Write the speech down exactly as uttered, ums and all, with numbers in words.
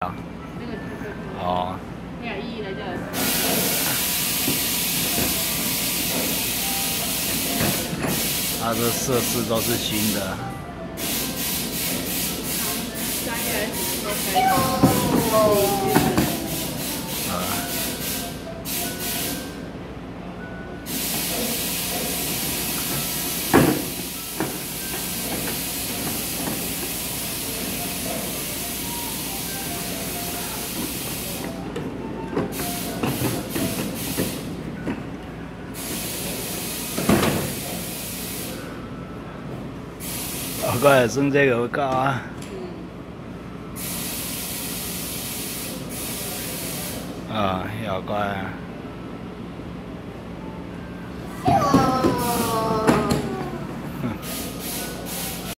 啊。那个哦。廿一嚟啫。它这设施都是新的。三月都可以。啊。我过算这个有够啊！啊，要乖啊！